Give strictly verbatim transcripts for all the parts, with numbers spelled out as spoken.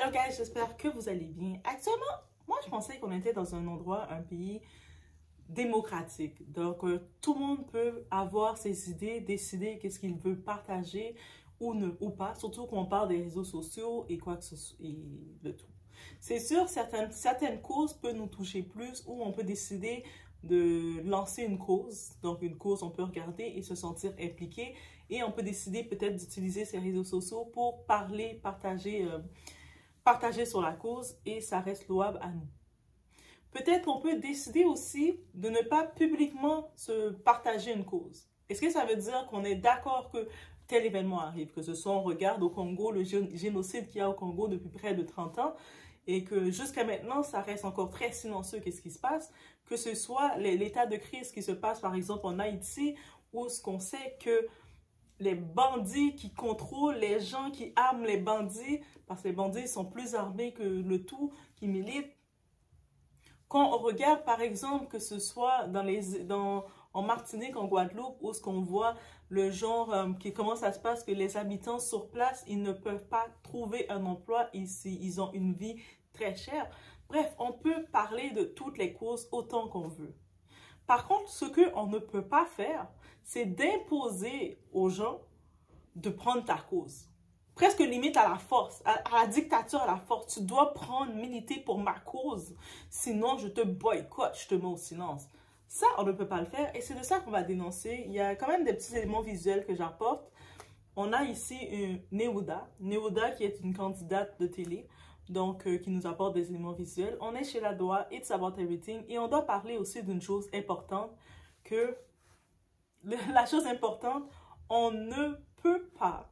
Alors guys, j'espère que vous allez bien. Actuellement, moi je pensais qu'on était dans un endroit, un pays démocratique. Donc euh, tout le monde peut avoir ses idées, décider qu'est-ce qu'il veut partager ou, ne, ou pas. Surtout qu'on parle des réseaux sociaux et quoi que ce soit, et de tout. C'est sûr, certaines, certaines causes peuvent nous toucher plus ou on peut décider de lancer une cause. Donc une cause, on peut regarder et se sentir impliqué. Et on peut décider peut-être d'utiliser ces réseaux sociaux pour parler, partager... Euh, partager sur la cause et ça reste louable à nous. Peut-être qu'on peut décider aussi de ne pas publiquement se partager une cause. Est-ce que ça veut dire qu'on est d'accord que tel événement arrive, que ce soit on regarde au Congo le génocide qu'il y a au Congo depuis près de trente ans et que jusqu'à maintenant ça reste encore très silencieux qu'est-ce qui se passe, que ce soit l'état de crise qui se passe par exemple en Haïti où ce qu'on sait que les bandits qui contrôlent, les gens qui arment les bandits, parce que les bandits sont plus armés que le tout, qui militent. Quand on regarde, par exemple, que ce soit dans les, dans, en Martinique, en Guadeloupe, où ce qu'on voit le genre, euh, qui, comment ça se passe, que les habitants sur place, ils ne peuvent pas trouver un emploi ici, ils ont une vie très chère. Bref, on peut parler de toutes les causes autant qu'on veut. Par contre, ce qu'on ne peut pas faire, c'est d'imposer aux gens de prendre ta cause. Presque limite à la force, à, à la dictature, à la force. Tu dois prendre, militer pour ma cause. Sinon, je te boycotte, je te mets au silence. Ça, on ne peut pas le faire et c'est de ça qu'on va dénoncer. Il y a quand même des petits éléments visuels que j'apporte. On a ici une Néouda. Néouda qui est une candidate de télé. Donc, euh, qui nous apporte des éléments visuels. On est chez la Doua, It's About Everything. Et on doit parler aussi d'une chose importante, que le, la chose importante, on ne peut pas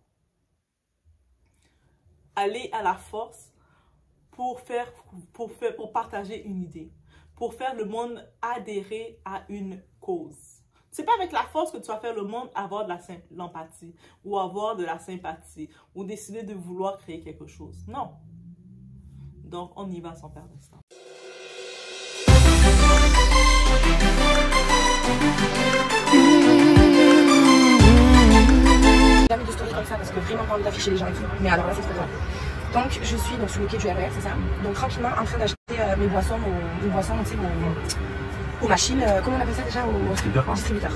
aller à la force pour, faire, pour, faire, pour partager une idée, pour faire le monde adhérer à une cause. C'est pas avec la force que tu vas faire le monde avoir de l'empathie, ou avoir de la sympathie, ou décider de vouloir créer quelque chose. Non. Donc, on y va sans perdre de temps. Jamais de story comme ça parce que vraiment pas envie d'afficher les gens et tout. Mais alors là, c'est trop grave. Donc, je suis donc, sur le quai du R E R, c'est ça. Donc, tranquillement, en train d'acheter euh, mes boissons, aux, mes boissons, tu sais, aux, aux machines, euh, comment on appelle ça déjà, aux distributeurs. distributeurs.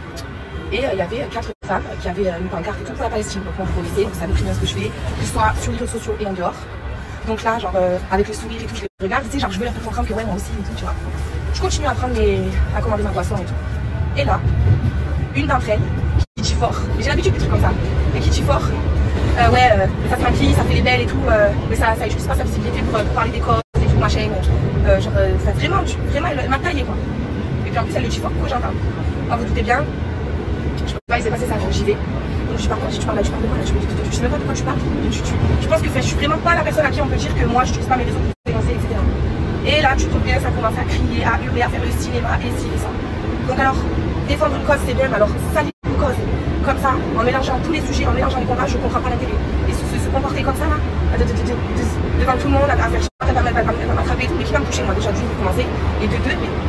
Et il euh, y avait quatre femmes qui avaient euh, une pancarte et tout pour la Palestine. Donc, moi, vous connaissez, vous savez très bien ce que je fais, que ce soit sur les réseaux sociaux et en dehors. Donc là, genre, euh, avec le sourire et tout, je les regarde, tu sais, genre, je veux leur faire comprendre que ouais, moi aussi et tout, tu vois. Je continue à prendre mes, à commander ma boisson et tout. Et là, une d'entre elles, qui dit fort, j'ai l'habitude des trucs comme ça, et qui dit fort, euh, ouais, euh, ça se maquille, ça fait les belles et tout, euh, mais ça, ça juste pas sa visibilité pour, pour parler des causes et tout, machin, euh, genre, euh, ça, vraiment, vraiment, elle, elle m'a taillé, quoi. Et puis en plus, elle le dit fort, pourquoi j'entends. Alors, vous doutez bien, je peux pas laisser passer ça, j'y vais. Donc je parle, tu parles, tu parles de quoi là, je, je, je sais même pas de quoi tu parles. Tu, tu, je pense que je suis vraiment pas la personne à qui on peut dire que moi je n'utilise pas mes réseaux pour dénoncer, et cetera. Et là, tu trouves bien, ça commence à crier, à hurler, à faire le cinéma et ci et ça. Donc alors, défendre une cause c'est bien, mais alors salir une cause comme ça, en mélangeant tous les sujets, en mélangeant les combats, je comprends pas l'intérêt. Et se, se, se comporter comme ça là, de, de, de, de, de, devant tout le monde, à faire chier, à m'attraper et tout, mais qui va me toucher moi déjà d'une pour commencer, et de deux, mais.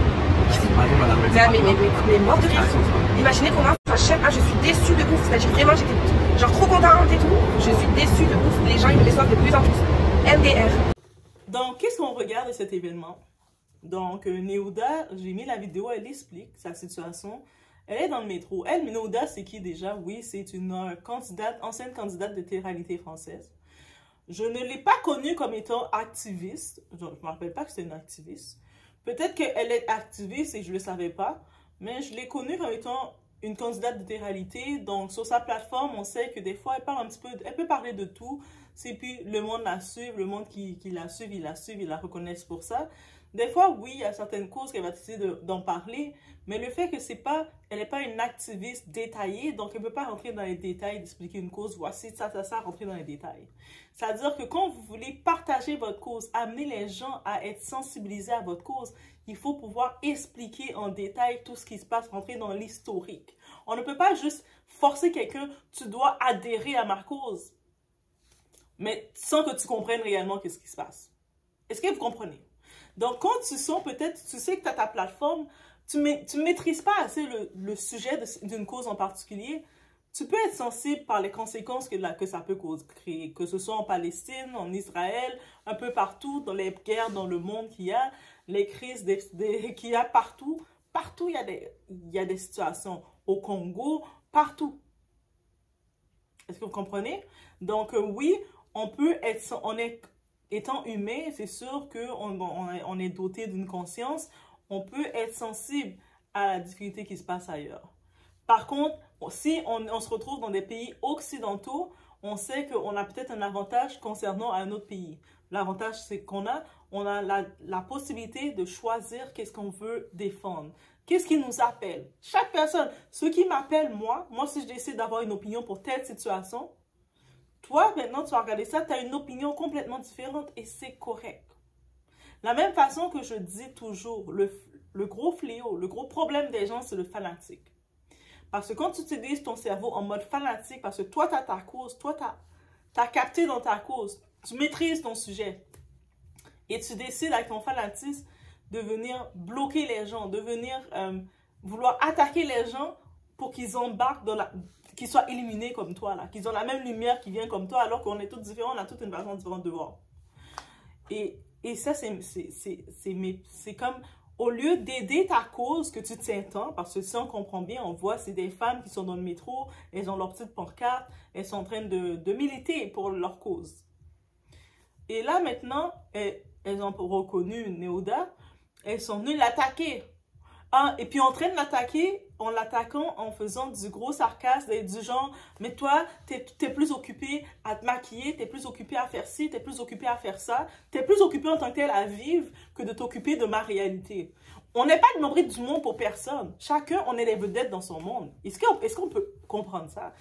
Mais, mais, mais, mais, mais mort de rire. Imaginez comment à chaque ah, je suis déçue de ouf. C'est-à-dire vraiment j'étais genre trop contente et tout. Je suis déçue de ouf. Les gens ils me déçoivent de plus en plus. M D R. Donc qu'est-ce qu'on regarde de cet événement? Donc euh, Néouda, j'ai mis la vidéo, elle explique sa situation. Elle est dans le métro. Elle, Néouda, c'est qui déjà? Oui, c'est une euh, candidate, ancienne candidate de télé-réalité française. Je ne l'ai pas connue comme étant activiste. Je ne me rappelle pas que c'est une activiste. Peut-être qu'elle est activiste et je ne le savais pas, mais je l'ai connue comme étant une candidate de télé-réalité. Donc, sur sa plateforme, on sait que des fois, elle parle un petit peu, elle peut parler de tout. C'est puis le monde la suit, le monde qui, qui la suit, il la suit, il la reconnaissent pour ça. Des fois, oui, il y a certaines causes qu'elle va décider d'en parler, mais le fait que c'est pas, elle n'est pas une activiste détaillée, donc elle ne peut pas rentrer dans les détails, d'expliquer une cause, voici ça, ça, ça, rentrer dans les détails. C'est-à-dire que quand vous voulez partager votre cause, amener les gens à être sensibilisés à votre cause, il faut pouvoir expliquer en détail tout ce qui se passe, rentrer dans l'historique. On ne peut pas juste forcer quelqu'un, tu dois adhérer à ma cause, mais sans que tu comprennes réellement qu'est-ce qui se passe. Est-ce que vous comprenez? Donc, quand tu sens peut-être, tu sais que tu as ta plateforme, tu ne maîtrises pas assez le, le sujet d'une cause en particulier, tu peux être sensible par les conséquences que, la, que ça peut créer, que ce soit en Palestine, en Israël, un peu partout, dans les guerres dans le monde qu'il y a, les crises qu'il y a partout. Partout, il y a des, il y a des situations. Au Congo, partout. Est-ce que vous comprenez? Donc, euh, oui, on peut être, on est, étant humain, c'est sûr qu'on on, on est doté d'une conscience, on peut être sensible à la difficulté qui se passe ailleurs. Par contre, si on, on se retrouve dans des pays occidentaux, on sait qu'on a peut-être un avantage concernant un autre pays. L'avantage, c'est qu'on a, on a la, la possibilité de choisir qu'est-ce qu'on veut défendre. Qu'est-ce qui nous appelle? Chaque personne, ceux qui m'appellent, moi, moi, si je décide d'avoir une opinion pour telle situation, toi, maintenant, tu vas regarder ça, tu as une opinion complètement différente et c'est correct. La même façon que je dis toujours, le, le gros fléau, le gros problème des gens, c'est le fanatique. Parce que quand tu utilises ton cerveau en mode fanatique, parce que toi, tu as ta cause, toi, tu as capté dans ta cause, tu maîtrises ton sujet et tu décides avec ton fanatisme de venir bloquer les gens, de venir euh, vouloir attaquer les gens pour qu'ils embarquent dans la... qu'ils soient éliminés comme toi, là, qu'ils ont la même lumière qui vient comme toi, alors qu'on est tous différents, on a toute une façon différente de voir. Et, et ça, c'est comme... Au lieu d'aider ta cause que tu tiens tant, parce que si on comprend bien, on voit, c'est des femmes qui sont dans le métro, elles ont leur petite pancarte, elles sont en train de, de militer pour leur cause. Et là, maintenant, elles, elles ont reconnu Néoda, elles sont venues l'attaquer. Ah, et puis en train de l'attaquer, en l'attaquant, en faisant du gros sarcasme, et du genre, mais toi, t'es es plus occupé à te maquiller, t'es plus occupé à faire ci, t'es plus occupé à faire ça, t'es plus occupé en tant que tel à vivre que de t'occuper de ma réalité. On n'est pas le nombril du monde pour personne. Chacun, on est les vedettes dans son monde. Est-ce qu'on est-ce qu'on peut comprendre ça?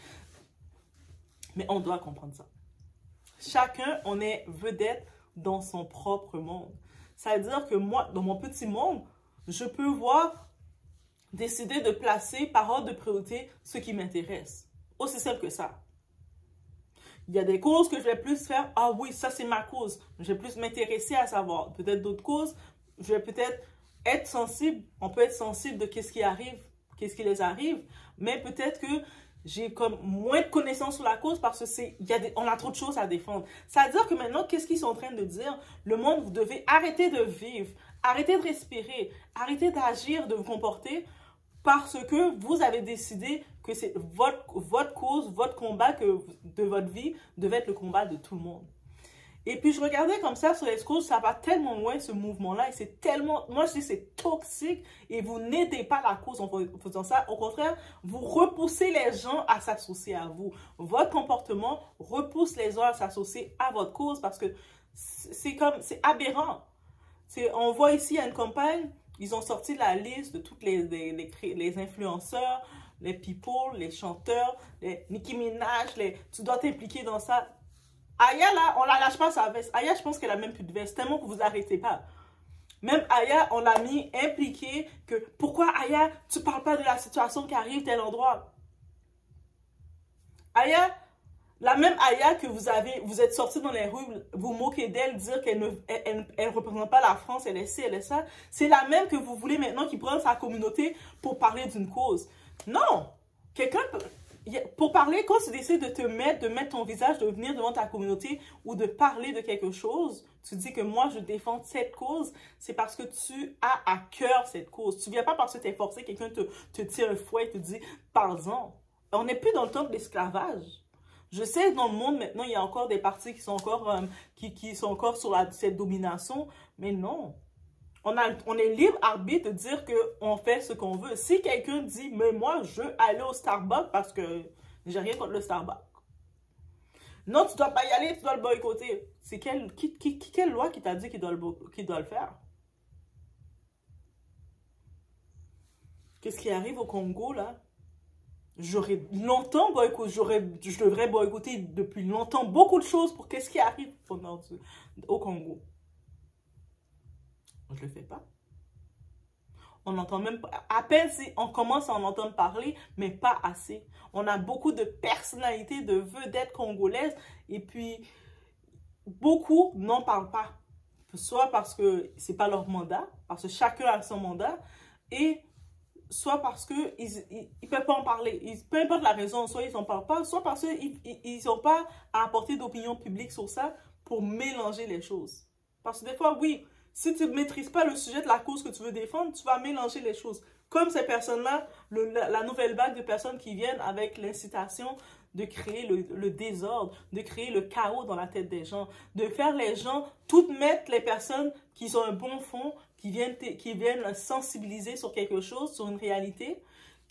Mais on doit comprendre ça. Chacun, on est vedette dans son propre monde. Ça veut dire que moi, dans mon petit monde, je peux voir, décider de placer par ordre de priorité ce qui m'intéresse. Aussi simple que ça. Il y a des causes que je vais plus faire. Ah oui, ça c'est ma cause. Je vais plus m'intéresser à savoir. Peut-être d'autres causes. Je vais peut-être être sensible. On peut être sensible de qu'est-ce qui arrive, qu'est-ce qui les arrive. Mais peut-être que j'ai comme moins de connaissances sur la cause parce que c'est, il y a des, on a trop de choses à défendre. Ça veut dire que maintenant, qu'est-ce qu'ils sont en train de dire? Le monde, vous devez arrêter de vivre. Arrêtez de respirer, arrêtez d'agir, de vous comporter parce que vous avez décidé que c'est votre, votre cause, votre combat que, de votre vie devait être le combat de tout le monde. Et puis, je regardais comme ça sur les causes, ça va tellement loin ce mouvement-là et c'est tellement, moi je dis c'est toxique et vous n'aidez pas la cause en faisant ça. Au contraire, vous repoussez les gens à s'associer à vous. Votre comportement repousse les gens à s'associer à votre cause parce que c'est comme, c'est aberrant. On voit ici, il y a une campagne, ils ont sorti la liste de tous les, les, les, les influenceurs, les people, les chanteurs, les Nicki Minaj, les, tu dois t'impliquer dans ça. Aya, là, on la lâche pas sa veste. Aya, je pense qu'elle a même plus de veste, tellement que vous arrêtez pas. Même Aya, on l'a mis impliqué que pourquoi Aya, tu parles pas de la situation qui arrive tel endroit. Aya, la même Aya que vous avez, vous êtes sorti dans les rues, vous moquez d'elle, dire qu'elle ne elle, elle, elle représente pas la France, elle est ci, elle est ça. C'est la même que vous voulez maintenant qui prenne sa communauté pour parler d'une cause. Non! Quelqu'un peut... Pour parler, quand tu décides de te mettre, de mettre ton visage, de venir devant ta communauté ou de parler de quelque chose, tu dis que moi, je défends cette cause, c'est parce que tu as à cœur cette cause. Tu ne viens pas parce que tu es forcé, quelqu'un te, te tire un fouet et te dit « parle-en ». On n'est plus dans le temps de l'esclavage. Je sais que dans le monde, maintenant, il y a encore des partis qui sont encore, euh, qui, qui sont encore sur la, cette domination, mais non. On, a, on est libre arbitre de dire qu'on fait ce qu'on veut. Si quelqu'un dit, mais moi, je veux aller au Starbucks parce que j'ai rien contre le Starbucks. Non, tu dois pas y aller, tu dois le boycotter. C'est quelle, qui, qui, quelle loi qui t'a dit qu'il doit, qu'il doit le faire? Qu'est-ce qui arrive au Congo, là? J'aurais longtemps boycotté, je devrais boycotter depuis longtemps beaucoup de choses pour qu'est-ce qui arrive pendant, au Congo. Je ne le fais pas. On entend même pas, à peine si on commence à en entendre parler, mais pas assez. On a beaucoup de personnalités, de vedettes congolaises, et puis beaucoup n'en parlent pas. Soit parce que c'est pas leur mandat, parce que chacun a son mandat, et soit parce qu'ils ils, ils peuvent pas en parler. Ils, peu importe la raison, soit ils n'en parlent pas, soit parce qu'ils n'ont pas à apporter d'opinion publique sur ça pour mélanger les choses. Parce que des fois, oui, si tu ne maîtrises pas le sujet de la cause que tu veux défendre, tu vas mélanger les choses. Comme ces personnes-là, la, la nouvelle vague de personnes qui viennent avec l'incitation de créer le, le désordre, de créer le chaos dans la tête des gens, de faire les gens, toutes mettre les personnes qui ont un bon fond, qui viennent, qui viennent sensibiliser sur quelque chose, sur une réalité.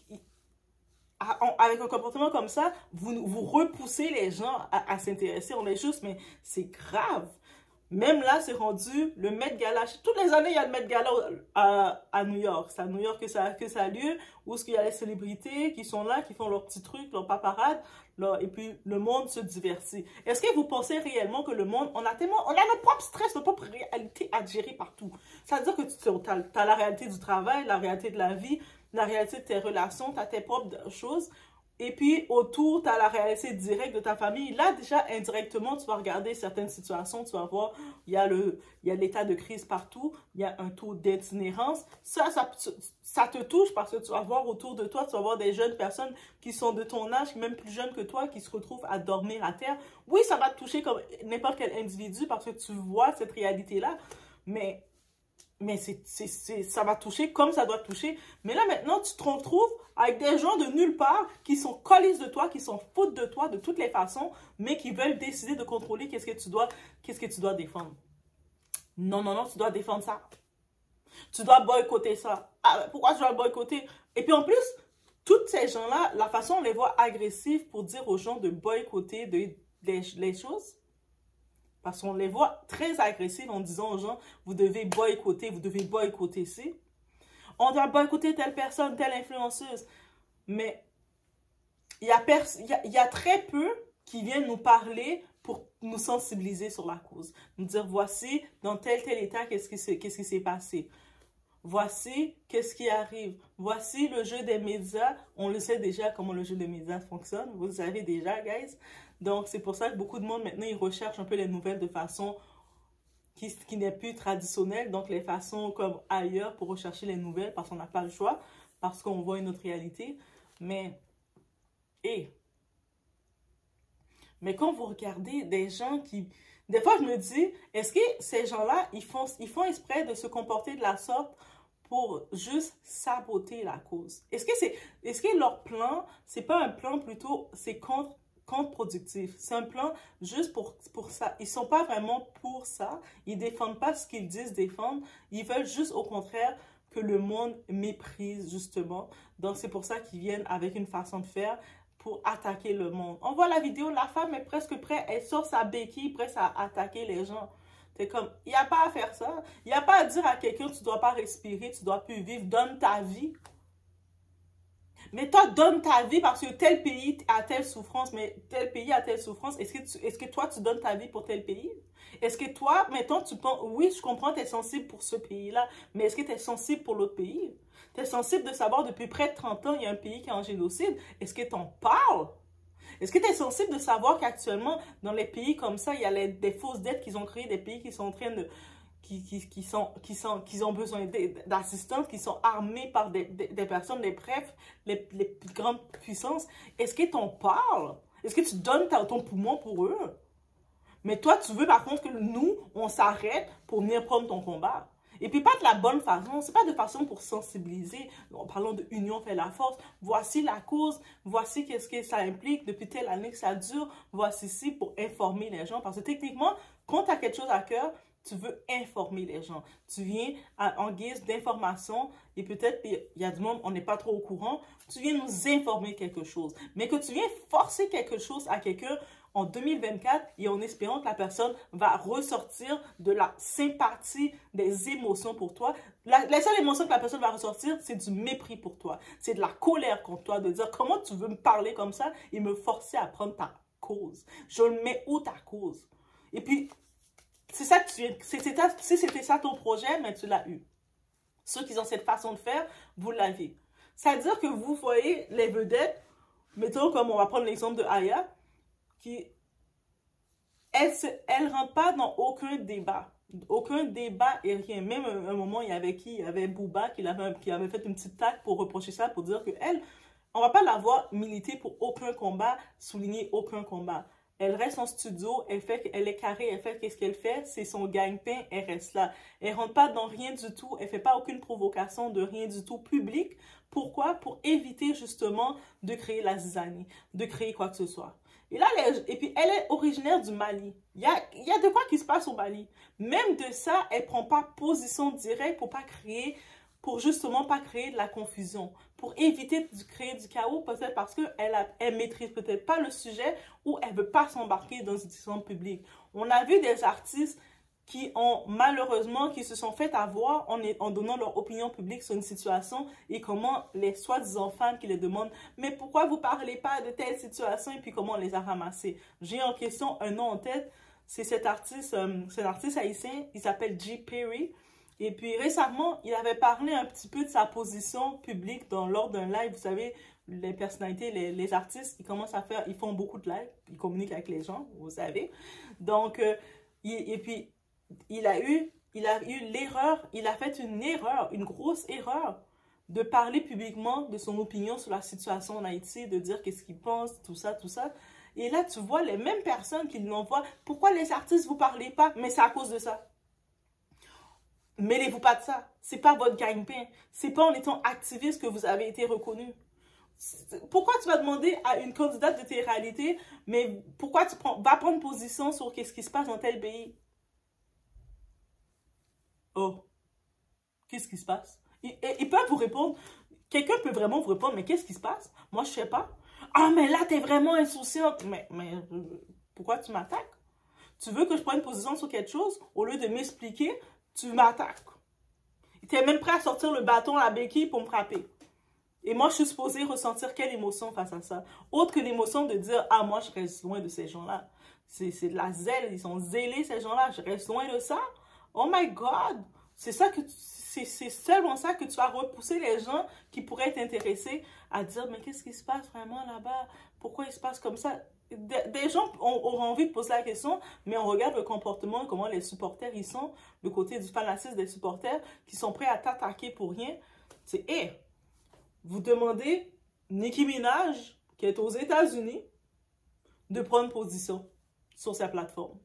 Avec un comportement comme ça, vous, vous repoussez les gens à, à s'intéresser. On est juste, mais c'est grave. Même là, c'est rendu le Met Gala. Toutes les années, il y a le Met Gala à, à New York. C'est à New York que ça, que ça a lieu, où il y a les célébrités qui sont là, qui font leurs petits trucs, leurs paparades, là, et puis le monde se divertit. Est-ce que vous pensez réellement que le monde, on a tellement, on a notre propre stress, notre propre réalité à gérer partout. Ça veut dire que tu as, as la réalité du travail, la réalité de la vie, la réalité de tes relations, tu as tes propres choses. Et puis, autour, tu as la réalité directe de ta famille. Là, déjà, indirectement, tu vas regarder certaines situations. Tu vas voir, il y a le, il y a l'état de crise partout. Il y a un taux d'itinérance. Ça, ça, ça te touche parce que tu vas voir autour de toi, tu vas voir des jeunes personnes qui sont de ton âge, même plus jeunes que toi, qui se retrouvent à dormir à terre. Oui, ça va te toucher comme n'importe quel individu parce que tu vois cette réalité-là. Mais... Mais c'est, c'est, c'est, ça va toucher comme ça doit te toucher. Mais là, maintenant, tu te retrouves avec des gens de nulle part qui sont collés de toi, qui sont foutent de toi de toutes les façons, mais qui veulent décider de contrôler qu'est-ce que tu dois, qu'est-ce que tu dois défendre. Non, non, non, tu dois défendre ça. Tu dois boycotter ça. Ah, pourquoi tu dois boycotter? Et puis en plus, tous ces gens-là, la façon on les voit agressifs pour dire aux gens de boycotter de, de, les choses, parce qu'on les voit très agressifs en disant aux gens, vous devez boycotter, vous devez boycotter ci. On doit boycotter telle personne, telle influenceuse. Mais il y a, y a, y a très peu qui viennent nous parler pour nous sensibiliser sur la cause. Nous dire, voici, dans tel tel état, qu'est-ce qui s'est qu'est-ce qui s'est passé. Voici, qu'est-ce qui arrive. Voici le jeu des médias. On le sait déjà comment le jeu des médias fonctionne. Vous le savez déjà, guys. Donc, c'est pour ça que beaucoup de monde, maintenant, ils recherchent un peu les nouvelles de façon qui, qui n'est plus traditionnelle. Donc, les façons comme ailleurs pour rechercher les nouvelles parce qu'on n'a pas le choix, parce qu'on voit une autre réalité. Mais, et, mais quand vous regardez des gens qui... Des fois, je me dis, est-ce que ces gens-là, ils font, ils font exprès de se comporter de la sorte pour juste saboter la cause? Est-ce que, c'est, est-ce que leur plan, c'est pas un plan plutôt, c'est contre contre-productif. C'est un plan juste pour, pour ça. Ils ne sont pas vraiment pour ça. Ils ne défendent pas ce qu'ils disent défendre. Ils veulent juste, au contraire, que le monde méprise, justement. Donc, c'est pour ça qu'ils viennent avec une façon de faire pour attaquer le monde. On voit la vidéo, la femme est presque prête. Elle sort sa béquille, prête à attaquer les gens. C'est comme, il n'y a pas à faire ça. Il n'y a pas à dire à quelqu'un, tu ne dois pas respirer, tu ne dois plus vivre, donne ta vie. Mais toi, donne ta vie parce que tel pays a telle souffrance, mais tel pays a telle souffrance. Est-ce que, tu, est-ce que toi, tu donnes ta vie pour tel pays? Est-ce que toi, mettons, tu penses, oui, je comprends, tu es sensible pour ce pays-là, mais est-ce que tu es sensible pour l'autre pays? Tu es sensible de savoir depuis près de trente ans, il y a un pays qui est en génocide. Est-ce que tu en parles? Est-ce que tu es sensible de savoir qu'actuellement, dans les pays comme ça, il y a les, des fausses dettes qu'ils ont créées, des pays qui sont en train de... Qui, qui, qui, sont, qui, sont, qui ont besoin d'assistance, qui sont armés par des, des, des personnes, des brefs, les, les plus grandes puissances. Est-ce que tu en parles? Est-ce que tu donnes ta, ton poumon pour eux? Mais toi, tu veux par contre que nous, on s'arrête pour venir prendre ton combat. Et puis pas de la bonne façon, c'est pas de façon pour sensibiliser. En parlant de union fait la force, voici la cause, voici qu'est-ce que ça implique, depuis telle année que ça dure, voici ici pour informer les gens. Parce que techniquement, quand tu as quelque chose à cœur, tu veux informer les gens. Tu viens à, en guise d'information et peut-être il y a du monde, on n'est pas trop au courant. Tu viens nous informer quelque chose. Mais que tu viens forcer quelque chose à quelqu'un en deux mille vingt-quatre et en espérant que la personne va ressortir de la sympathie, des émotions pour toi. La, la seule émotion que la personne va ressortir, c'est du mépris pour toi. C'est de la colère contre toi, de dire comment tu veux me parler comme ça et me forcer à prendre ta cause. Je le mets où ta cause? Et puis, c'est ça que tu viens, si c'était ça ton projet, mais tu l'as eu. Ceux qui ont cette façon de faire, vous l'avez. C'est-à-dire que vous voyez les vedettes, mettons comme on va prendre l'exemple de Aya, qui, elle se, elle rentre pas dans aucun débat. Aucun débat et rien. Même un, un moment, il y avait qui? Il y avait Booba qui avait, qui avait fait une petite tac pour reprocher ça, pour dire que elle, on va pas la voir militer pour aucun combat, souligner aucun combat. Elle reste en studio, elle fait, elle est carrée, elle fait qu'est-ce qu'elle fait, c'est son gagne-pain, elle reste là. Elle rentre pas dans rien du tout, elle fait pas aucune provocation de rien du tout public. Pourquoi? Pour éviter justement de créer la zizanie, de créer quoi que ce soit. Et là, elle, et puis elle est originaire du Mali. Il y a, il y a de quoi qui se passe au Mali. Même de ça, elle prend pas position directe pour pas créer, pour justement pas créer de la confusion, pour éviter de créer du chaos, peut-être parce qu'elle elle maîtrise peut-être pas le sujet ou elle veut pas s'embarquer dans une discussion publique. On a vu des artistes qui ont malheureusement, qui se sont fait avoir en, en donnant leur opinion publique sur une situation et comment les soi-disant fans qui les demandent « Mais pourquoi vous parlez pas de telle situation ?» et puis comment on les a ramassés. J'ai en question un nom en tête, c'est cet artiste, euh, c'est un artiste haïtien, il s'appelle J. Perry. Et puis récemment, il avait parlé un petit peu de sa position publique dans, lors d'un live. Vous savez, les personnalités, les, les artistes, ils commencent à faire, ils font beaucoup de lives, ils communiquent avec les gens, vous savez. Donc, euh, il, et puis, il a eu, il a eu l'erreur, il a fait une erreur, une grosse erreur de parler publiquement de son opinion sur la situation en Haïti, de dire qu'est-ce qu'il pense, tout ça, tout ça. Et là, tu vois les mêmes personnes qui l'envoient. Pourquoi les artistes, vous parlez pas? Mais c'est à cause de ça. Mêlez-vous pas de ça. C'est pas votre gagne-pain. C'est pas en étant activiste que vous avez été reconnu. Pourquoi tu vas demander à une candidate de télé-réalité, mais pourquoi tu prends, vas prendre position sur qu'est-ce qui se passe dans tel pays? Oh, qu'est-ce qui se passe? Ils, ils peuvent vous répondre. Quelqu'un peut vraiment vous répondre, mais qu'est-ce qui se passe? Moi, je sais pas. Ah, mais là, t'es vraiment insouciante. Mais, mais pourquoi tu m'attaques? Tu veux que je prenne position sur quelque chose au lieu de m'expliquer? Tu m'attaques. Tu es même prêt à sortir le bâton à la béquille pour me frapper. Et moi, je suis supposée ressentir quelle émotion face à ça? Autre que l'émotion de dire, ah, moi, je reste loin de ces gens-là. C'est de la zèle, ils sont zélés, ces gens-là. Je reste loin de ça. Oh my God! C'est ça que c'est seulement ça que tu as repoussé les gens qui pourraient t'intéresser à dire, mais qu'est-ce qui se passe vraiment là-bas? Pourquoi il se passe comme ça? Des gens auront envie de poser la question, mais on regarde le comportement, comment les supporters ils sont, le côté du fanatisme des supporters qui sont prêts à t'attaquer pour rien. C'est, hé, hey, vous demandez Nicki Minaj, qui est aux États-Unis, de prendre position sur sa plateforme.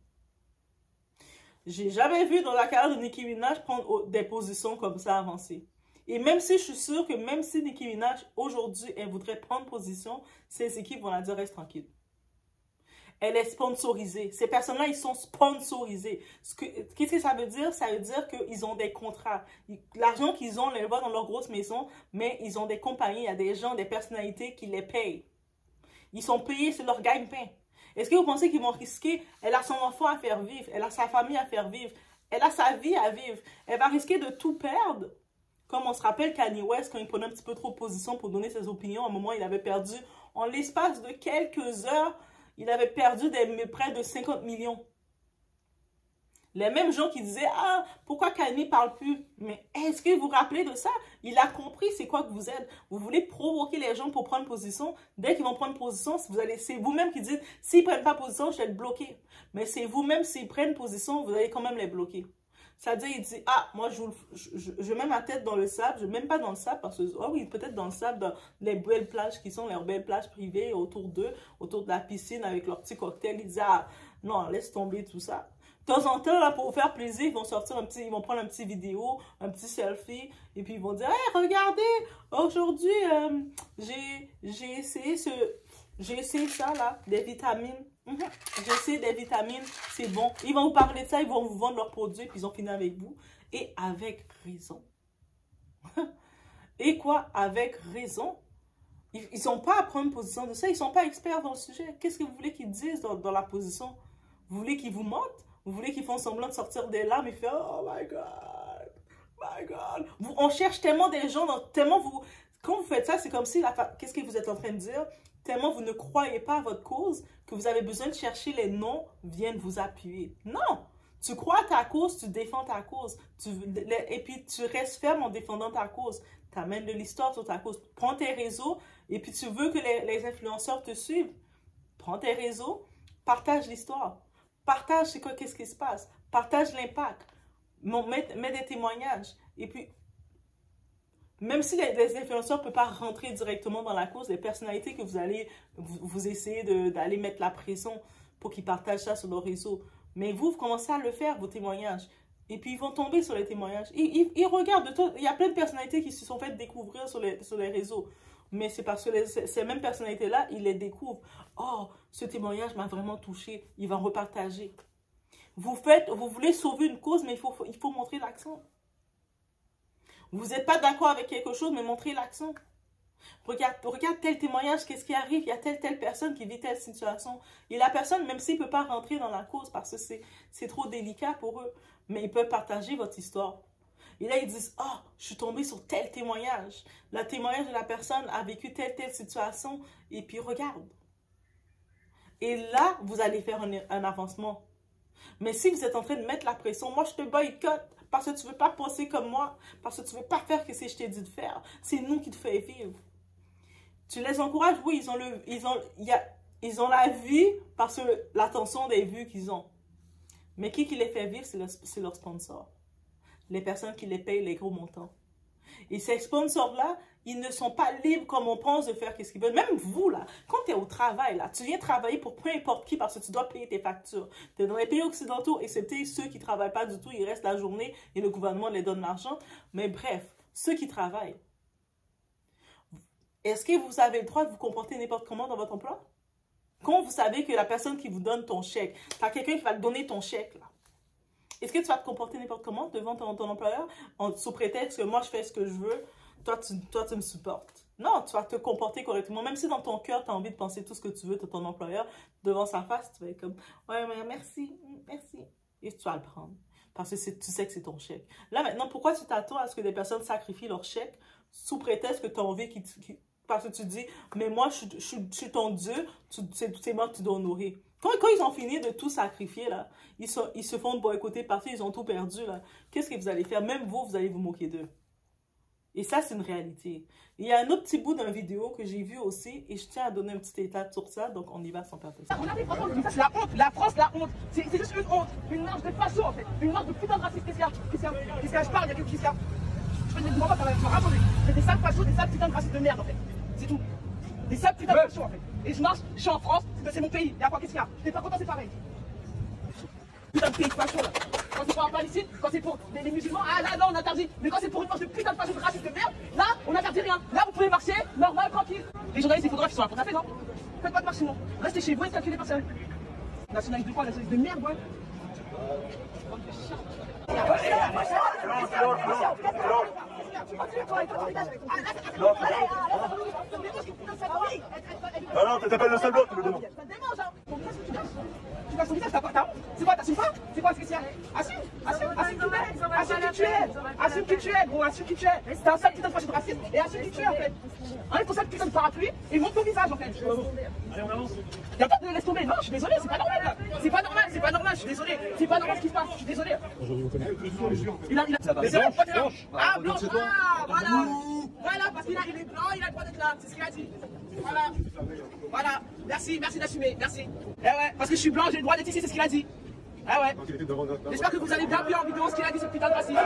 J'ai jamais vu dans la carrière de Nicki Minaj prendre des positions comme ça avancées. Et même si je suis sûre que même si Nicki Minaj, aujourd'hui, elle voudrait prendre position, ses équipes vont la dire, reste tranquille. Elle est sponsorisée. Ces personnes-là, ils sont sponsorisés. Qu'est-ce que ça veut dire? Ça veut dire qu'ils ont des contrats. L'argent qu'ils ont, on les voit dans leur grosse maison, mais ils ont des compagnies, il y a des gens, des personnalités qui les payent. Ils sont payés, c'est leur gagne-pain. Est-ce que vous pensez qu'ils vont risquer? Elle a son enfant à faire vivre, elle a sa famille à faire vivre, elle a sa vie à vivre. Elle va risquer de tout perdre. Comme on se rappelle Kanye West, quand il prenait un petit peu trop de position pour donner ses opinions, à un moment, il avait perdu, en l'espace de quelques heures, il avait perdu des, près de cinquante millions. Les mêmes gens qui disaient, ah, pourquoi Kanye ne parle plus? Mais est-ce que vous vous rappelez de ça? Il a compris c'est quoi que vous êtes. Vous voulez provoquer les gens pour prendre position. Dès qu'ils vont prendre position, c'est vous-même qui dites, s'ils ne prennent pas position, je vais être bloqué. Mais c'est vous-même, s'ils prennent position, vous allez quand même les bloquer. C'est-à-dire, il dit, ah, moi, je, je, je, je mets ma tête dans le sable, je ne mets même pas dans le sable, parce que, oh oui, peut-être dans le sable, dans les belles plages qui sont leurs belles plages privées, autour d'eux, autour de la piscine, avec leurs petits cocktails. Il dit, ah, non, laisse tomber tout ça. De temps en temps, là, pour vous faire plaisir, ils vont sortir un petit, ils vont prendre un petit vidéo, un petit selfie, et puis ils vont dire, hey, regardez, aujourd'hui, euh, j'ai essayé ce, j'ai essayé ça, là, des vitamines. Mm -hmm. J'ai essayé des vitamines, c'est bon. Ils vont vous parler de ça, ils vont vous vendre leurs produits, puis ils ont fini avec vous. Et avec raison. Et quoi? Avec raison. Ils sont pas à prendre position de ça, ils sont pas experts dans le sujet. Qu'est-ce que vous voulez qu'ils disent dans, dans la position? Vous voulez qu'ils vous mentent? Vous voulez qu'ils font semblant de sortir des larmes et faire « Oh my God! My God! » On cherche tellement des gens, dans, tellement vous... Quand vous faites ça, c'est comme si... Qu'est-ce que vous êtes en train de dire? Tellement vous ne croyez pas à votre cause que vous avez besoin de chercher les noms viennent vous appuyer. Non! Tu crois à ta cause, tu défends ta cause. Tu, et puis, tu restes ferme en défendant ta cause. Tu amènes de l'histoire sur ta cause. Prends tes réseaux et puis tu veux que les, les influenceurs te suivent. Prends tes réseaux, partage l'histoire. partage c'est quoi, qu'est-ce qui se passe. Partage l'impact. Mets, mets des témoignages. Et puis, même si les, les influenceurs ne peuvent pas rentrer directement dans la cause, les personnalités que vous allez, vous, vous essayez d'aller mettre la pression pour qu'ils partagent ça sur nos réseaux. Mais vous, vous commencez à le faire, vos témoignages. Et puis, ils vont tomber sur les témoignages. Ils, ils, ils regardent. De tout, il y a plein de personnalités qui se sont faites découvrir sur les, sur les réseaux. Mais c'est parce que les, ces mêmes personnalités-là, ils les découvrent. Oh, ce témoignage m'a vraiment touché. Ils vont repartager. Vous faites, vous voulez sauver une cause, mais il faut, il faut montrer l'action. Vous n'êtes pas d'accord avec quelque chose, mais montrez l'action. Regarde, regarde tel témoignage, qu'est-ce qui arrive. Il y a telle, telle personne qui vit telle situation. Et la personne, même s'il ne peut pas rentrer dans la cause parce que c'est trop délicat pour eux, mais ils peuvent partager votre histoire. Et là, ils disent, oh, je suis tombé sur tel témoignage. Le témoignage de la personne a vécu telle, telle situation. Et puis, regarde. Et là, vous allez faire un, un avancement. Mais si vous êtes en train de mettre la pression, moi, je te boycotte parce que tu ne veux pas penser comme moi, parce que tu ne veux pas faire ce que je t'ai dit de faire. C'est nous qui te fait vivre. Tu les encourages, oui, ils ont, le, ils ont, y a, ils ont la vie parce que l'attention des vues qu'ils ont. Mais qui qui les fait vivre, c'est le, leur sponsor. Les personnes qui les payent les gros montants. Et ces sponsors-là, ils ne sont pas libres comme on pense de faire ce qu'ils veulent. Même vous, là, quand tu es au travail, là, tu viens travailler pour peu importe qui parce que tu dois payer tes factures. Tu es dans les pays occidentaux, excepté ceux qui ne travaillent pas du tout, ils restent la journée et le gouvernement les donne l'argent. Mais bref, ceux qui travaillent, est-ce que vous avez le droit de vous comporter n'importe comment dans votre emploi? Quand vous savez que la personne qui vous donne ton chèque, tu as quelqu'un qui va te donner ton chèque, là. Est-ce que tu vas te comporter n'importe comment devant ton, ton employeur en, sous prétexte que moi, je fais ce que je veux, toi tu, toi, tu me supportes? Non, tu vas te comporter correctement. Même si dans ton cœur, tu as envie de penser tout ce que tu veux de ton employeur, devant sa face, tu vas être comme, ouais, mais merci, merci. Et tu vas le prendre. Parce que tu sais que c'est ton chèque. Là, maintenant, pourquoi tu t'attends à ce que des personnes sacrifient leur chèque sous prétexte que tu as envie qu'ils... Qu parce que tu dis, mais moi, je, je, je, je suis ton Dieu, c'est moi que tu dois honorer. Quand, quand ils ont fini de tout sacrifier, là, ils, sont, ils se font boycotter parce qu'ils ont tout perdu, là. Qu'est-ce que vous allez faire? Même vous, vous allez vous moquer d'eux. Et ça, c'est une réalité. Il y a un autre petit bout d'une vidéo que j'ai vu aussi, et je tiens à donner une petite étape sur ça, donc on y va sans perdre de temps. Regardez, franchement, ça c'est la honte, la France, la honte. C'est juste une honte, une marche de façon en fait, une marche de putain de racisme. Qu'est-ce qu'il y a? Qu'est-ce qu'il y a? Qu'est-ce qu'il y a? Je parle, il y a quelque chose qu'il y a. Je fais des moments quand même, je raconte. C'est des sales fachos, des sales putains de racistes de merde en fait. C'est tout. Des sales putains de fachos en fait. Et je marche, je suis en France, c'est mon pays. Il y a quoi? Qu'est-ce qu'il y a? Je n'ai pas content, c'est pareil. Putain de pays de facho là. Quand c'est pour un palestine, quand c'est pour les, les musulmans, ah là, là on interdit. Mais quand c'est pour une marche de putain de facho de racistes de merde, là on n'interdit rien. Là vous pouvez marcher, normal, tranquille. Les journalistes et photographes ils sont là pour taper, non? Faites pas de marche sinon. Restez chez vous et calculez par sérieux. Nationaliste de quoi? Nationaliste de merde, ouais. Ah non, t'appelles le seul bloc, tu me demandes. Tu vas son visage, t'as pas ta honte? C'est quoi, t'assumes pas? C'est quoi ce que c'est? Assume, assume, assume qui tu es, assume qui tu es, assume qui tu es, gros, assume qui tu es. T'es un sale putain de fâché de racisme et assume qui tu es en fait. Enlève ton sale putain de parapluie et montre ton visage en fait. Allez, on avance. Y'a pas de laisse tomber, non, je suis désolé, c'est pas normal là. C'est pas normal, c'est pas normal, je suis désolé. C'est pas normal ce qui se passe, je suis désolé. Il a, il a. Mais c'est bon, pourquoi t'es là? Ah, blanc, ah, voilà. Voilà, parce qu'il est blanc, il a le droit d'être là, c'est ce qu'il a dit. Voilà. Voilà. Merci, merci d'assumer, merci. Eh ouais, parce que je suis blanc, j'ai le droit d'être ici, c'est ce qu'il a dit. Ah ouais. J'espère que vous avez bien vu en vidéo ce qu'il a dit, ce putain de raciste.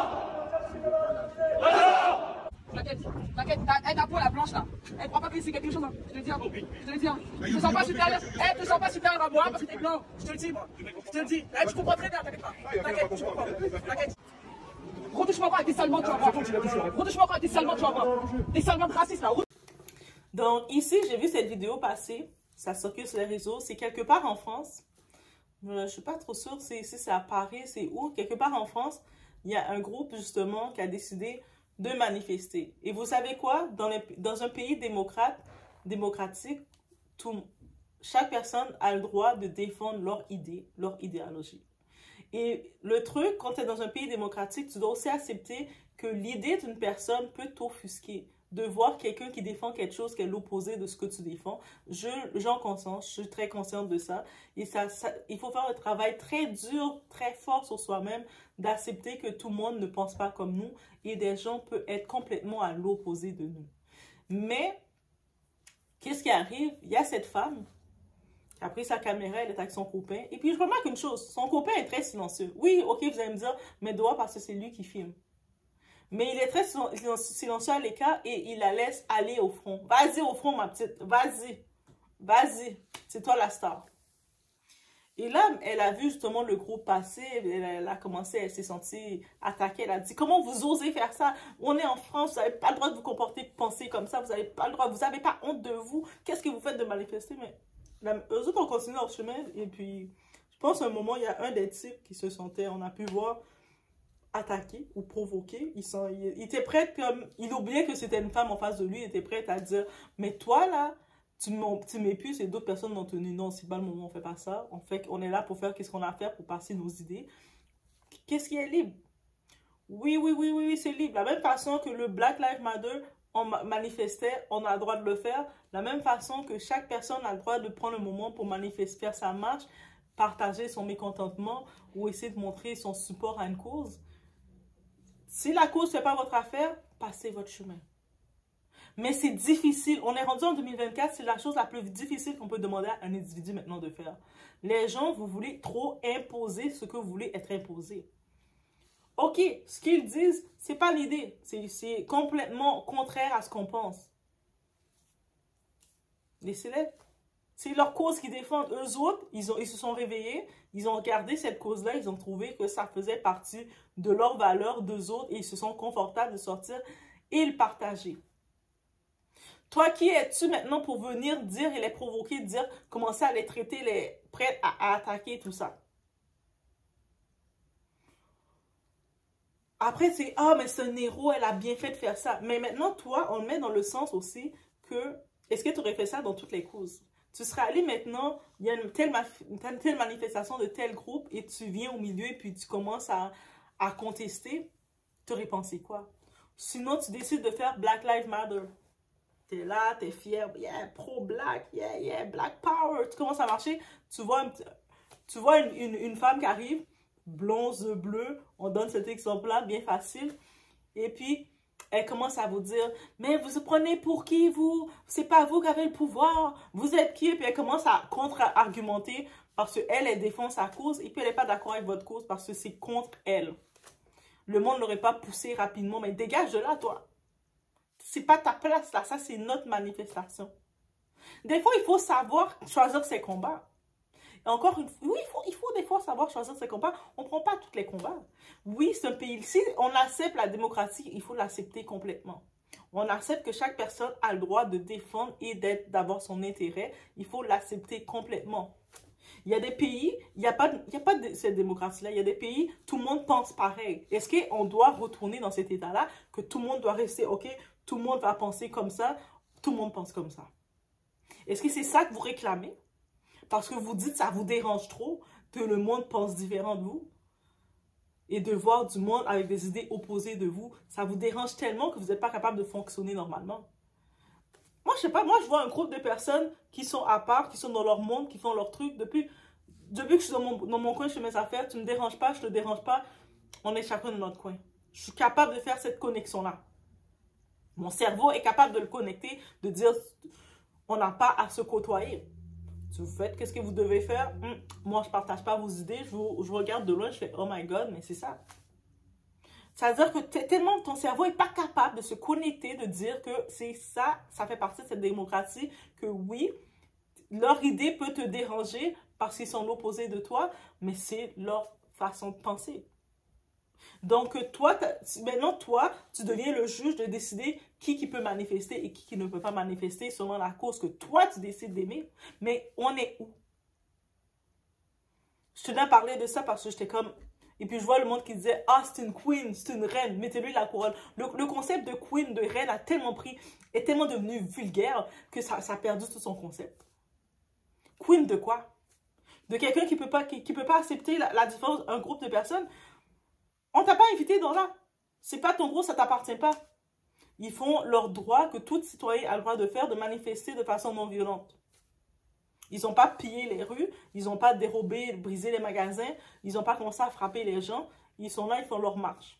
T'inquiète, t'inquiète, t'as ta peau la blanche là. Elle croit pas que c'est quelque chose, hein. Je te le dis, hein. Je te le dis, hein. Je te sens pas supérieur. Eh, te sens pas supérieur à moi parce que t'es blanc. Je te le dis, moi. Je te le dis. Eh, tu comprends très bien, t'inquiète pas. T'inquiète, tu comprends. T'inquiète. Retouche-moi encore avec tes salements, tu vas voir. Retouche-moi encore avec tes salements, tu vas voir. Des salements de racisme là. Donc ici, j'ai vu cette vidéo passer. Ça circule sur les réseaux. C'est quelque part en France. Je ne suis pas trop sûre si c'est à Paris, c'est où. Quelque part en France, il y a un groupe justement qui a décidé de manifester. Et vous savez quoi? Dans, les, dans un pays démocrate, démocratique, tout, chaque personne a le droit de défendre leur idée, leur idéologie. Et le truc, quand tu es dans un pays démocratique, tu dois aussi accepter que l'idée d'une personne peut t'offusquer. De voir quelqu'un qui défend quelque chose qui est l'opposé de ce que tu défends. Je, j'en conscience, je suis très consciente de ça. Et ça, ça, il faut faire un travail très dur, très fort sur soi-même, d'accepter que tout le monde ne pense pas comme nous et des gens peuvent être complètement à l'opposé de nous. Mais, qu'est-ce qui arrive? Il y a cette femme qui a pris sa caméra, elle est avec son copain. Et puis, je remarque une chose, son copain est très silencieux. Oui, ok, vous allez me dire, mais doigt parce que c'est lui qui filme. Mais il est très silencieux à l'écart et il la laisse aller au front. Vas-y au front, ma petite, vas-y, vas-y, c'est toi la star. Et là, elle a vu justement le groupe passer, elle, elle a commencé, elle s'est sentie attaquée, elle a dit « Comment vous osez faire ça? On est en France, vous n'avez pas le droit de vous comporter, penser comme ça, vous n'avez pas le droit, vous n'avez pas honte de vous, qu'est-ce que vous faites de manifester? » Mais la, eux autres ont continué leur chemin et puis, je pense à un moment, il y a un des types qui se sentait, on a pu voir, attaqué ou provoqué, il, sont, il, il était prêt comme, il oubliait que c'était une femme en face de lui, il était prêt à dire « Mais toi là, tu m'épuises et d'autres personnes m'ont tenu. Non, c'est pas le moment, on fait pas ça. En fait, on est là pour faire qu'est-ce qu'on a à faire pour passer nos idées. Qu'est-ce qui est libre? Oui, oui, oui, oui, oui, c'est libre. La même façon que le Black Lives Matter, on manifestait, on a le droit de le faire. La même façon que chaque personne a le droit de prendre le moment pour manifester, faire sa marche, partager son mécontentement ou essayer de montrer son support à une cause. Si la cause ne fait pas votre affaire, passez votre chemin. Mais c'est difficile. On est rendu en deux mille vingt-quatre, c'est la chose la plus difficile qu'on peut demander à un individu maintenant de faire. Les gens, vous voulez trop imposer ce que vous voulez être imposé. Ok, ce qu'ils disent, c'est pas l'idée. C'est complètement contraire à ce qu'on pense. Laissez-les. C'est leur cause qu'ils défendent. Eux autres, ils, ont, ils se sont réveillés, ils ont regardé cette cause-là, ils ont trouvé que ça faisait partie de leurs valeurs, d'eux autres, et ils se sont confortables de sortir et le partager. Toi, qui es-tu maintenant pour venir dire et les provoquer, dire, commencer à les traiter, les prêts à, à attaquer, tout ça? Après, c'est, ah, mais c'est un héros, elle a bien fait de faire ça. Mais maintenant, toi, on le met dans le sens aussi que, est-ce que tu aurais fait ça dans toutes les causes? Tu serais allé maintenant, il y a une telle, une telle manifestation de tel groupe et tu viens au milieu et puis tu commences à, à contester. Tu aurais pensé quoi? Sinon, tu décides de faire Black Lives Matter. T'es là, t'es fier, yeah, pro-black, yeah, yeah, black power. Tu commences à marcher, tu vois, un petit, tu vois une, une, une femme qui arrive, blonde, bleu, on donne cet exemple-là, bien facile. Et puis, elle commence à vous dire, mais vous vous prenez pour qui, vous? C'est pas vous qui avez le pouvoir, vous êtes qui? Et puis elle commence à contre-argumenter parce qu'elle, elle défend sa cause et puis elle n'est pas d'accord avec votre cause parce que c'est contre elle. Le monde ne l'aurait pas poussé rapidement, mais dégage de là, toi. C'est pas ta place là, ça c'est notre manifestation. Des fois, il faut savoir choisir ses combats. Et encore une fois, oui, il faut, il faut des fois savoir choisir ses combats. On ne prend pas tous les combats. Oui, c'est un pays, si on accepte la démocratie, il faut l'accepter complètement. On accepte que chaque personne a le droit de défendre et d'avoir son intérêt. Il faut l'accepter complètement. Il y a des pays, il n'y a pas, il y a pas de cette démocratie-là. Il y a des pays, tout le monde pense pareil. Est-ce qu'on doit retourner dans cet état-là, que tout le monde doit rester, ok, tout le monde va penser comme ça, tout le monde pense comme ça. Est-ce que c'est ça que vous réclamez? Parce que vous dites que ça vous dérange trop, que le monde pense différent de vous? Et de voir du monde avec des idées opposées de vous, ça vous dérange tellement que vous n'êtes pas capable de fonctionner normalement. Moi, je sais pas, moi, je vois un groupe de personnes qui sont à part, qui sont dans leur monde, qui font leur truc. Depuis, depuis que je suis dans mon, dans mon coin, je fais mes affaires, tu ne me déranges pas, je ne te dérange pas, on est chacun dans notre coin. Je suis capable de faire cette connexion-là. Mon cerveau est capable de le connecter, de dire, on n'a pas à se côtoyer. Vous faites qu'est-ce que vous devez faire. Hum, moi, je ne partage pas vos idées, je, vous, je regarde de loin, je fais, oh my God, mais c'est ça. Ça veut dire que tellement ton cerveau n'est pas capable de se connecter, de dire que c'est ça, ça fait partie de cette démocratie, que oui, leur idée peut te déranger parce qu'ils sont l'opposé de toi, mais c'est leur façon de penser. Donc, toi, maintenant, toi, tu deviens le juge de décider qui, qui peut manifester et qui, qui ne peut pas manifester selon la cause que toi, tu décides d'aimer. Mais on est où? Je tenais à parler de ça parce que j'étais comme... Et puis, je vois le monde qui disait, ah, c'est une queen, c'est une reine, mettez-lui la couronne. Le, le concept de queen, de reine, a tellement pris, est tellement devenu vulgaire que ça, ça a perdu tout son concept. Queen de quoi? De quelqu'un qui ne peut pas, qui, qui peut pas accepter la, la différence d'un groupe de personnes. On ne t'a pas invité dans là. C'est pas ton groupe, ça ne t'appartient pas. Ils font leur droit que tout citoyen a le droit de faire, de manifester de façon non violente. Ils n'ont pas pillé les rues, ils n'ont pas dérobé, brisé les magasins, ils n'ont pas commencé à frapper les gens. Ils sont là, ils font leur marche.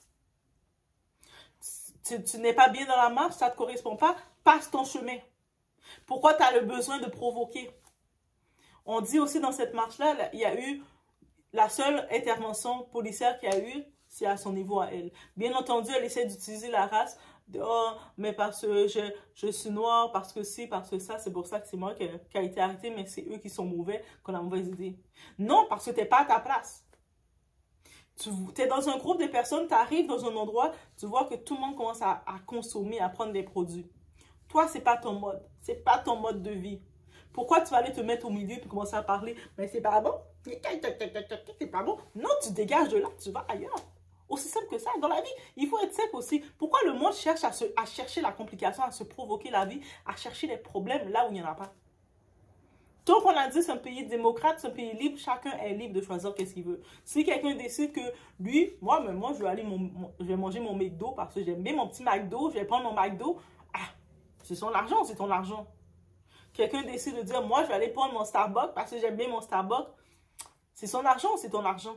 Tu, tu n'es pas bien dans la marche, ça ne te correspond pas, passe ton chemin. Pourquoi tu as le besoin de provoquer? On dit aussi dans cette marche-là, il y a eu la seule intervention policière qu'il y a eu, c'est à son niveau à elle. Bien entendu, elle essaie d'utiliser la race. De, oh, mais parce que je, je suis noire, parce que si, parce que ça, c'est pour ça que c'est moi qui, qui a été arrêté, mais c'est eux qui sont mauvais, qu'on a mauvaise idée. Non, parce que t'es pas à ta place. Tu es dans un groupe de personnes, tu arrives dans un endroit, tu vois que tout le monde commence à, à consommer, à prendre des produits. Toi, c'est pas ton mode. C'est pas ton mode de vie. Pourquoi tu vas aller te mettre au milieu et commencer à parler? Mais c'est pas bon. C'est pas bon. Non, tu dégages de là, tu vas ailleurs. Aussi simple que ça. Dans la vie, il faut être simple aussi. Pourquoi le monde cherche à, se, à chercher la complication, à se provoquer la vie, à chercher les problèmes là où il n'y en a pas? Tant qu'on a dit c'est un pays démocrate, c'est un pays libre, chacun est libre de choisir qu'est-ce qu'il veut. Si quelqu'un décide que lui, moi, mais moi, je vais aller mon, mon, je vais manger mon McDo parce que j'aime bien mon petit McDo, je vais prendre mon McDo, ah, c'est son argent, c'est ton argent. Quelqu'un décide de dire, moi, je vais aller prendre mon Starbucks parce que j'aime bien mon Starbucks, c'est son argent, c'est ton argent.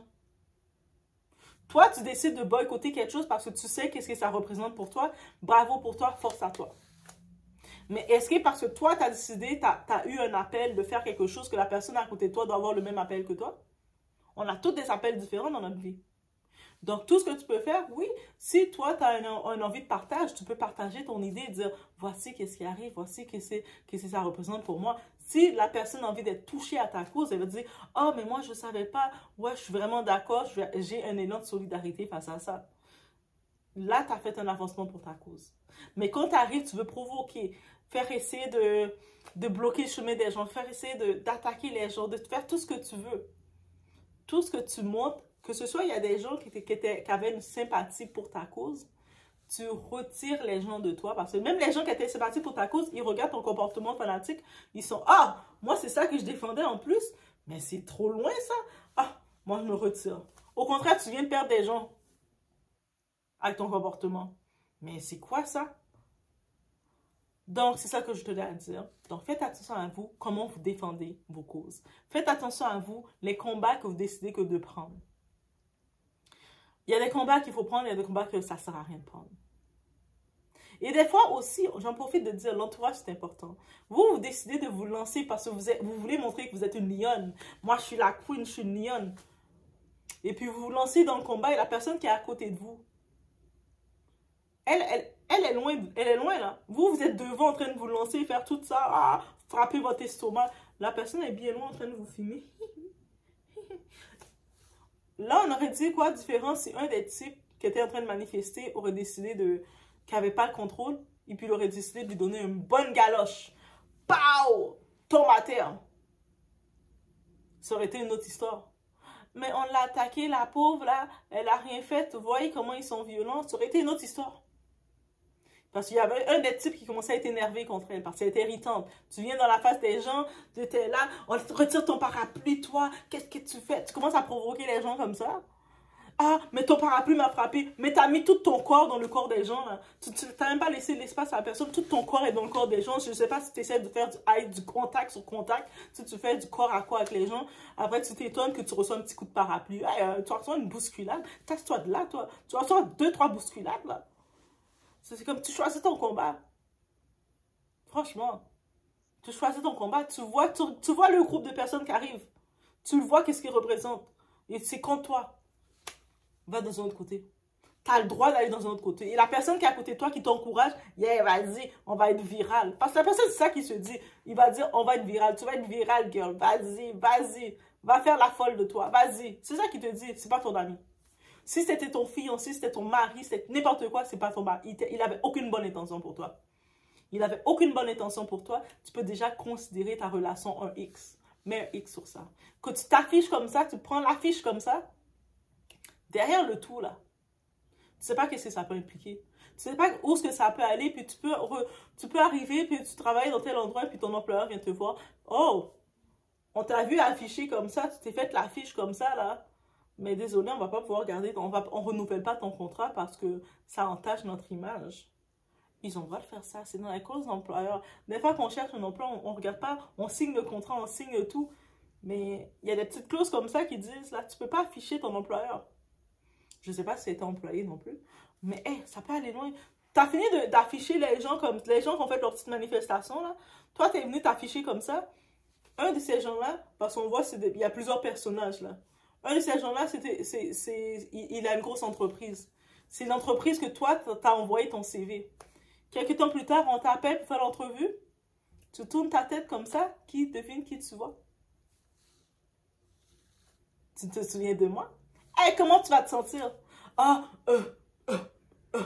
Toi, tu décides de boycotter quelque chose parce que tu sais qu'est-ce que ça représente pour toi, bravo pour toi, force à toi. Mais est-ce que parce que toi, tu as décidé, tu as eu un appel de faire quelque chose, que la personne à côté de toi doit avoir le même appel que toi? On a tous des appels différents dans notre vie. Donc, tout ce que tu peux faire, oui, si toi, tu as une, une envie de partage, tu peux partager ton idée et dire, voici qu'est-ce qui arrive, voici qu'est-ce que ça représente pour moi. Si la personne a envie d'être touchée à ta cause, elle va dire, oh, mais moi, je ne savais pas, ouais, je suis vraiment d'accord, j'ai un élan de solidarité face à ça. Là, tu as fait un avancement pour ta cause. Mais quand tu arrives, tu veux provoquer, faire essayer de, de bloquer le chemin des gens, faire essayer d'attaquer les gens, de faire tout ce que tu veux. Tout ce que tu montres, que ce soit il y a des gens qui, qui, étaient, qui avaient une sympathie pour ta cause, tu retires les gens de toi. Parce que même les gens qui étaient sympathiques pour ta cause, ils regardent ton comportement fanatique, ils sont « Ah, moi c'est ça que je défendais en plus, mais c'est trop loin ça. Ah, moi je me retire. » Au contraire, tu viens de perdre des gens avec ton comportement. Mais c'est quoi ça? Donc, c'est ça que je tenais à dire. Donc, faites attention à vous, comment vous défendez vos causes. Faites attention à vous, les combats que vous décidez que de prendre. Il y a des combats qu'il faut prendre, il y a des combats que ça ne sert à rien de prendre. Et des fois aussi, j'en profite de dire, l'entourage, c'est important. Vous, vous décidez de vous lancer parce que vous, êtes, vous voulez montrer que vous êtes une lionne. Moi, je suis la queen, je suis une lionne. Et puis, vous vous lancez dans le combat et la personne qui est à côté de vous, Elle, elle, elle, est loin, elle est loin, là. Vous, vous êtes devant en train de vous lancer, faire tout ça, ah, frapper votre estomac. La personne est bien loin en train de vous filmer. Là, on aurait dit quoi différent si un des types qui était en train de manifester aurait décidé de... qui n'avait pas le contrôle, et puis il aurait décidé de lui donner une bonne galoche. Pow! Tombe à terre. Ça aurait été une autre histoire. Mais on l'a attaqué, la pauvre, là, elle a rien fait. Vous voyez comment ils sont violents. Ça aurait été une autre histoire. Parce qu'il y avait un des types qui commençait à être énervé contre elle, parce qu'elle était irritante. Tu viens dans la face des gens, tu étais là, on te retire ton parapluie, toi, qu'est-ce que tu fais? Tu commences à provoquer les gens comme ça. Ah, mais ton parapluie m'a frappé. Mais tu as mis tout ton corps dans le corps des gens, là. Tu n'as même pas laissé l'espace à la personne. Tout ton corps est dans le corps des gens. Je ne sais pas si tu essaies de faire du, avec du contact sur contact. Si tu fais du corps à corps avec les gens. Après, tu t'étonnes que tu reçois un petit coup de parapluie. Hey, euh, tu reçois une bousculade. Tasse-toi de là, toi. Tu reçois deux, trois bousculades, là. C'est comme tu choisis ton combat. Franchement. Tu choisis ton combat. Tu vois, tu, tu vois le groupe de personnes qui arrivent. Tu le vois, qu'est-ce qu'ils représentent. Et c'est contre toi. Va dans un autre côté. Tu as le droit d'aller dans un autre côté. Et la personne qui est à côté de toi, qui t'encourage, yeah, vas-y, on va être viral. Parce que la personne, c'est ça qui se dit. Il va dire, on va être viral. Tu vas être viral, girl. Vas-y, vas-y. Va faire la folle de toi. Vas-y. C'est ça qui te dit. C'est pas ton ami. Si c'était ton fiancé, si c'était ton mari, c'était n'importe quoi, c'est pas ton mari. Il, il avait aucune bonne intention pour toi. Il avait aucune bonne intention pour toi. Tu peux déjà considérer ta relation un X. Mets un X sur ça. Quand tu t'affiches comme ça, tu prends l'affiche comme ça, derrière le tout, là, tu sais pas qu'est-ce que ça peut impliquer. Tu sais pas où est-ce que ça peut aller, puis tu peux, re, tu peux arriver, puis tu travailles dans tel endroit, puis ton employeur vient te voir. Oh, on t'a vu afficher comme ça, tu t'es fait l'affiche comme ça, là. Mais désolé, on va pas pouvoir garder, on va, on renouvelle pas ton contrat parce que ça entache notre image. Ils ont le droit de faire ça, c'est dans la cause d'employeur. Des fois qu'on cherche un emploi, on, on regarde pas, on signe le contrat, on signe tout. Mais il y a des petites clauses comme ça qui disent, là, tu peux pas afficher ton employeur. Je sais pas si c'était employé non plus. Mais hey, ça peut aller loin. Tu as fini d'afficher les gens comme les gens qui ont fait leur petite manifestation, là. Toi, tu es venu t'afficher comme ça. Un de ces gens-là, parce qu'on voit, il y a plusieurs personnages là. Un de ces gens-là, c'était, c'est, c'est, il, il a une grosse entreprise. C'est une entreprise que toi, tu as envoyé ton C V. Quelques temps plus tard, on t'appelle pour faire l'entrevue. Tu tournes ta tête comme ça, qui devine qui tu vois? Tu te souviens de moi? Hey, comment tu vas te sentir? Ah, euh, euh, euh.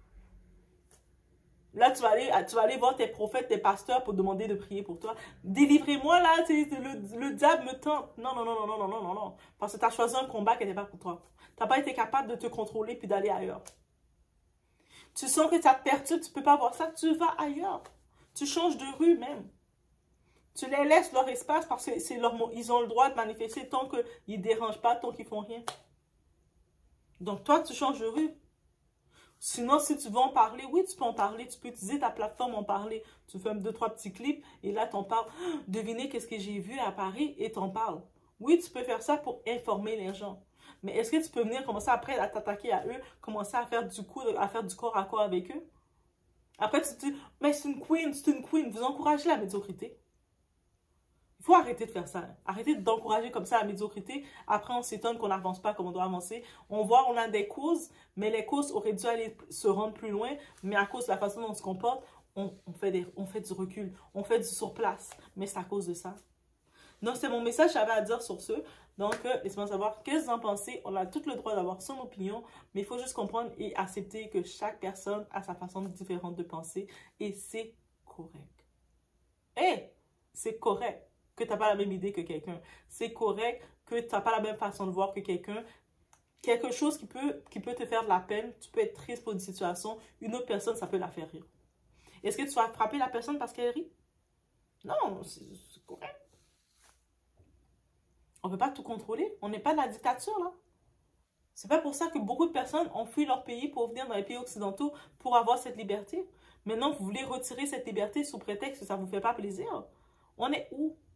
Là, tu vas, aller, tu vas aller voir tes prophètes, tes pasteurs pour demander de prier pour toi. Délivrez-moi, là, le, le diable me tente. Non, non, non, non, non, non, non, non. Parce que tu as choisi un combat qui n'était pas pour toi. Tu n'as pas été capable de te contrôler puis d'aller ailleurs. Tu sens que ça te perturbe, tu ne peux pas voir ça, tu vas ailleurs. Tu changes de rue même. Tu les laisses leur espace parce que c'est leur, ils ont le droit de manifester tant qu'ils ne dérangent pas, tant qu'ils ne font rien. Donc toi, tu changes de rue. Sinon, si tu veux en parler, oui, tu peux en parler. Tu peux utiliser ta plateforme en parler. Tu fais deux, trois petits clips et là, tu en parles. Devinez qu'est-ce que j'ai vu à Paris et tu en parles. Oui, tu peux faire ça pour informer les gens. Mais est-ce que tu peux venir commencer après à t'attaquer à eux, commencer à faire du coup, à faire du corps à corps avec eux? Après, tu te dis, mais c'est une queen, c'est une queen. Vous encouragez la médiocrité. Il faut arrêter de faire ça. Arrêter d'encourager comme ça la médiocrité. Après, on s'étonne qu'on n'avance pas comme on doit avancer. On voit, on a des causes, mais les causes auraient dû aller se rendre plus loin. Mais à cause de la façon dont on se comporte, on, on, fait, des, on fait du recul. On fait du surplace. Mais c'est à cause de ça. Donc, c'est mon message que j'avais à dire sur ce. Donc, euh, laissez-moi savoir qu'est-ce que vous en pensez. On a tout le droit d'avoir son opinion, mais il faut juste comprendre et accepter que chaque personne a sa façon différente de penser et c'est correct. Et hey, c'est correct que tu n'as pas la même idée que quelqu'un. C'est correct que tu n'as pas la même façon de voir que quelqu'un. Quelque chose qui peut, qui peut te faire de la peine, tu peux être triste pour une situation, une autre personne, ça peut la faire rire. Est-ce que tu vas frapper la personne parce qu'elle rit? Non, c'est correct. On ne peut pas tout contrôler. On n'est pas dans la dictature, là. C'est pas pour ça que beaucoup de personnes ont fui leur pays pour venir dans les pays occidentaux pour avoir cette liberté. Maintenant, vous voulez retirer cette liberté sous prétexte que ça ne vous fait pas plaisir. On est où?